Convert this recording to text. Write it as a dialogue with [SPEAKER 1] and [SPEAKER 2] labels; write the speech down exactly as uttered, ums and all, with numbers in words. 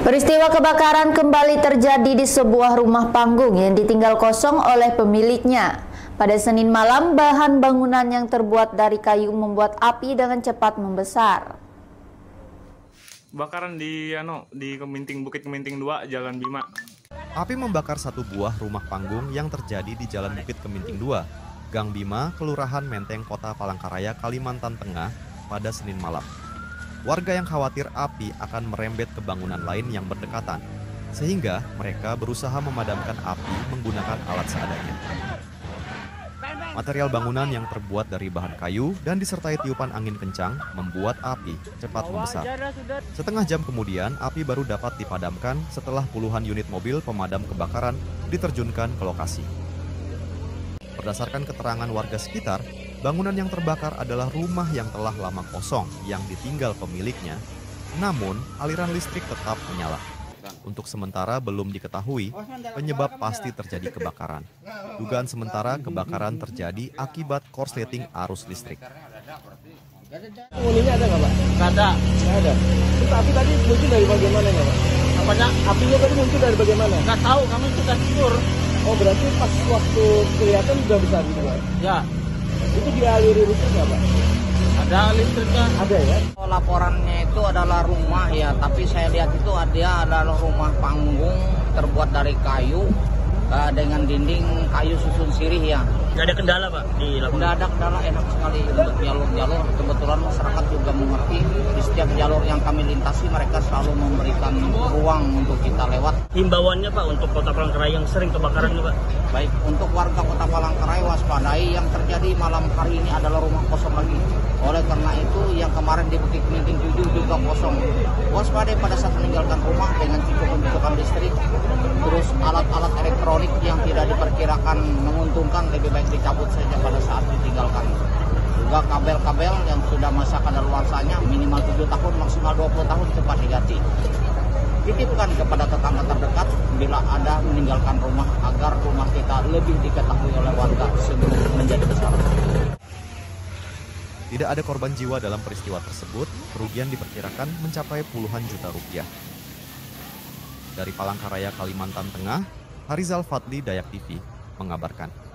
[SPEAKER 1] Peristiwa kebakaran kembali terjadi di sebuah rumah panggung yang ditinggal kosong oleh pemiliknya. Pada Senin malam, bahan bangunan yang terbuat dari kayu membuat api dengan cepat membesar.
[SPEAKER 2] Kebakaran di ano di Keminting Bukit Keminting dua, Jalan Bima.
[SPEAKER 3] Api membakar satu buah rumah panggung yang terjadi di Jalan Bukit Keminting dua, Gang Bima, Kelurahan Menteng, Kota Palangkaraya, Kalimantan Tengah pada Senin malam. Warga yang khawatir api akan merembet ke bangunan lain yang berdekatan, sehingga mereka berusaha memadamkan api menggunakan alat seadanya. Material bangunan yang terbuat dari bahan kayu dan disertai tiupan angin kencang membuat api cepat membesar. Setengah jam kemudian, api baru dapat dipadamkan setelah puluhan unit mobil pemadam kebakaran diterjunkan ke lokasi. Berdasarkan keterangan warga sekitar, bangunan yang terbakar adalah rumah yang telah lama kosong yang ditinggal pemiliknya, namun aliran listrik tetap menyala. Untuk sementara belum diketahui penyebab pasti terjadi kebakaran. Dugaan sementara kebakaran terjadi akibat korsleting arus listrik.
[SPEAKER 4] Penghuninya ada nggak, Pak?
[SPEAKER 5] Nggak ada.
[SPEAKER 4] Nggak ada. Terus api tadi muncul dari bagaimana nggak, Pak?
[SPEAKER 5] Apanya?
[SPEAKER 4] Apinya tadi muncul dari bagaimana?
[SPEAKER 5] Nggak tahu, kami sudah tidur.
[SPEAKER 4] Oh, berarti pas waktu kelihatan sudah besar gitu, Pak?
[SPEAKER 5] Ya,
[SPEAKER 4] Itu dialiri listrik nggak, Pak?
[SPEAKER 5] ada listriknya.
[SPEAKER 4] Ada ya?
[SPEAKER 6] Laporannya itu adalah rumah ya, tapi saya lihat itu dia adalah rumah panggung terbuat dari kayu uh, dengan dinding kayu susun sirih ya.
[SPEAKER 5] Nggak ada kendala, Pak, di lapangan?
[SPEAKER 6] Tidak ada kendala, enak sekali untuk jalur-jalur. Kebetulan masyarakat juga mengerti, di setiap jalur yang kami lintasi mereka selalu memberikan ruang untuk kita lewat.
[SPEAKER 5] Himbauannya, Pak, untuk Kota Palangkaraya yang sering kebakaran nih, Pak?
[SPEAKER 6] Baik, untuk warga Kota Palangkaraya waspadai, yang terjadi malam hari ini adalah rumah kosong lagi. Oleh karena itu, yang kemarin di Bukit Keminting tujuh juga kosong. Waspadai pada saat meninggalkan rumah dengan cukup pembutuhan listrik, terus alat-alat elektronik yang tidak diperkirakan menguntungkan lebih baik dicabut saja pada saat ditinggalkan. Juga kabel-kabel yang sudah masa kadaluarsanya minimal tujuh tahun, maksimal dua puluh tahun cepat diganti. Titipkan kepada tetangga terdekat bila ada meninggalkan rumah agar rumah kita lebih diketahui oleh warga sebelum menjadi besar.
[SPEAKER 3] Tidak ada korban jiwa dalam peristiwa tersebut, kerugian diperkirakan mencapai puluhan juta rupiah. Dari Palangkaraya, Kalimantan Tengah, Harizal Fadli, Dayak T V, mengabarkan.